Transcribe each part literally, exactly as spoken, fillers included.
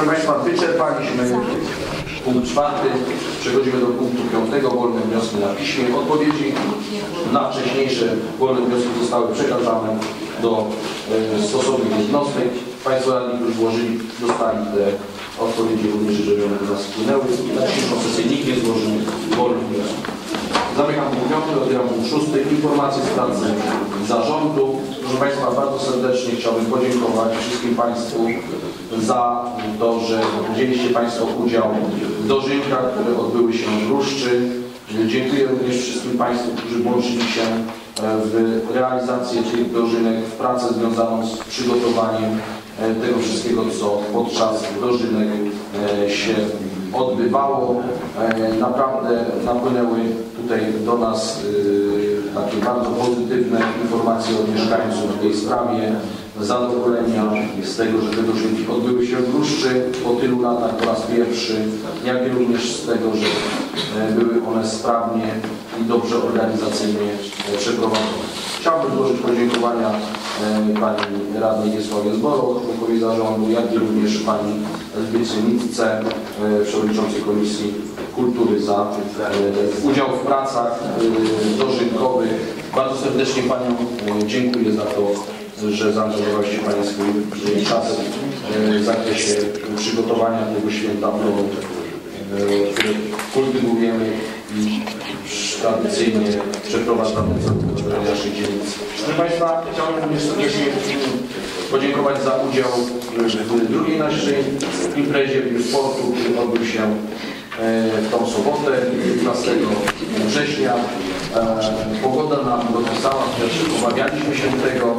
Proszę Państwa, wyczerpaliśmy punkt czwarty. Przechodzimy do punktu piątego. Wolne wnioski na piśmie. Odpowiedzi na wcześniejsze wolne wnioski zostały przekazane do e, stosownych jednostek. Państwo radni, którzy złożyli, dostali te odpowiedzi również, żeby one do nas wpłynęły. Na dzisiejszą sesję nikt nie złożył wolnych wniosków. Zamykam punkt piąty, otwieram punkt szósty. Informacje z pracy zarządu. Proszę Państwa, bardzo serdecznie chciałbym podziękować wszystkim Państwu za to, że wzięliście Państwo udział w dożynkach, które odbyły się w Ruszczy. Dziękuję również wszystkim Państwu, którzy włączyli się w realizację tych dożynek, w pracę związaną z przygotowaniem tego wszystkiego, co podczas dożynek się odbywało. Naprawdę napłynęły tutaj do nas takie bardzo pozytywne informacje od mieszkańców w tej sprawie, zadowolenia z tego, że te dożynki odbyły się w Ruszczy po tylu latach po raz pierwszy, jak i również z tego, że były one sprawnie i dobrze organizacyjnie przeprowadzone. Chciałbym złożyć podziękowania pani radnej Wiesławie Zborow, członkowi zarządu, jak i również pani Elżbiecie Nitce, przewodniczącej Komisji Kultury, za udział w pracach dożynkowych. Bardzo serdecznie Panią dziękuję za to, że zaangażowałyście Panie swój czas w zakresie przygotowania tego święta, które kultywujemy i tradycyjnie przeprowadzamy w naszej dzielnicy. Proszę Państwa, chciałbym również serdecznie podziękować za udział w drugiej naszej imprezie w sportu, który odbył się w tą sobotę, piętnastego września. Pogoda nam dopisała, chociaż obawialiśmy się tego.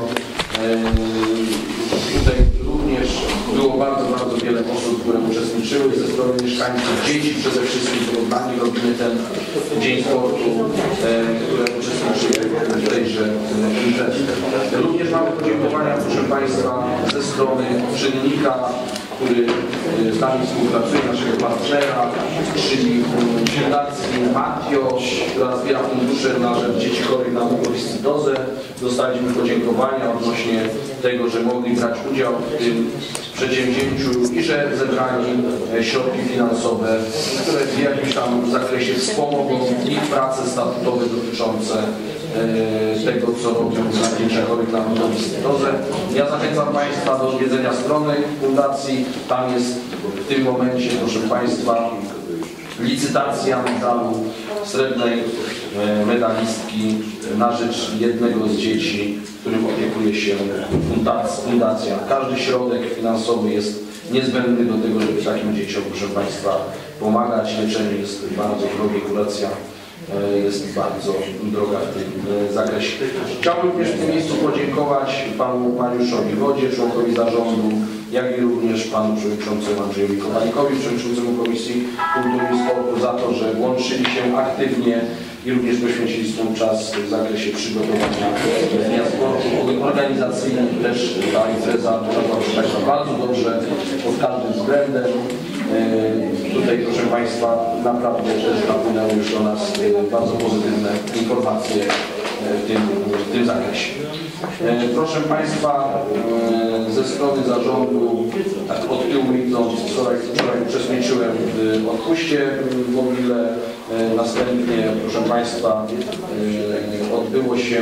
Tutaj również było bardzo, bardzo wiele osób, które uczestniczyły ze strony mieszkańców, dzieci przede wszystkim, które dla nich robimy ten dzień sportu, które uczestniczyły w tejże imprezie. Również mamy podziękowania, proszę Państwa, ze strony czynnika, który z nami współpracuje, naszego partnera, czyli Fundacji Matio, która zbiera fundusze na rzecz dzieci chorych na mukowiscydozę. Dostaliśmy podziękowania odnośnie tego, że mogli brać udział w tym przedsięwzięciu i że zebrali środki finansowe, które w jakimś tam zakresie wspomogą ich prace statutowe dotyczące tego, co robią dla dzieci chorych na mukowiscydozę. Ja zachęcam Państwa do odwiedzenia strony fundacji. Tam jest w tym momencie, proszę Państwa, licytacja medalu srebrnej medalistki na rzecz jednego z dzieci, którym opiekuje się fundacja. Każdy środek finansowy jest niezbędny do tego, żeby takim dzieciom, proszę Państwa, pomagać. Leczenie jest bardzo drogie, kuracja jest bardzo droga w tym zakresie. Chciałbym również w tym miejscu podziękować panu Mariuszowi Wodzie, członkowi zarządu, jak i również panu przewodniczącemu Andrzejowi Kowalikowi, przewodniczącemu Komisji Kultury i Sportu, za to, że włączyli się aktywnie i również poświęcili swój czas w zakresie przygotowania dnia sportu. Organizacyjnie też ta impreza była bardzo dobrze pod każdym względem. Tutaj, proszę Państwa, naprawdę też napłynęły już do nas bardzo pozytywne informacje w tym, w tym zakresie. Proszę Państwa, ze strony zarządu, tak od tyłu idąc, wczoraj, wczoraj uczestniczyłem w odpuście w Mogile. Następnie, proszę Państwa, odbyło się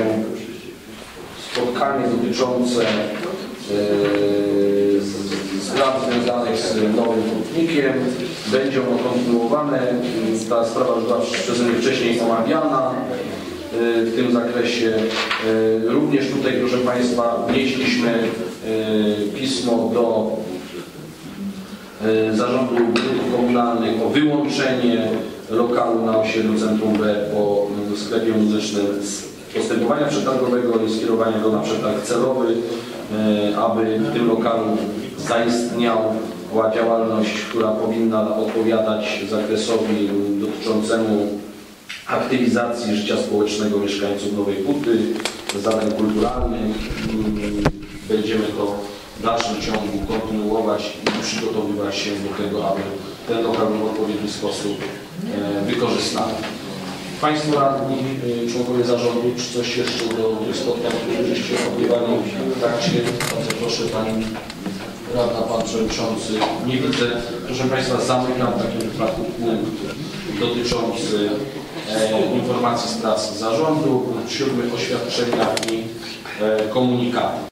spotkanie dotyczące spraw związanych z nowym hutnikiem. Będzie ono kontynuowane. Ta sprawa już była przeze mnie wcześniej omawiana w tym zakresie. Również tutaj, proszę Państwa, wnieśliśmy pismo do Zarządu Budynków Komunalnych o wyłączenie lokalu na osiedlu Centrum B po sklepie muzycznym z postępowania przetargowego i skierowania go na przetarg celowy, aby w tym lokalu zaistniała działalność, która powinna odpowiadać zakresowi dotyczącemu aktywizacji życia społecznego mieszkańców Nowej Huty, zadań kulturalnych. Będziemy to w dalszym ciągu kontynuować i przygotowywać się do tego, aby ten lokal w odpowiedni sposób wykorzystany. Państwo radni, członkowie zarządu, czy coś jeszcze do tych spotkań, które żeście odbywali w trakcie? Bardzo proszę Pani Radna, Pan Przewodniczący? Nie widzę. Proszę Państwa, zamykam w takim wypadku punkt dotyczący e, informacji z pracy zarządu. Punkt siódmy, oświadczenia i e, komunikaty.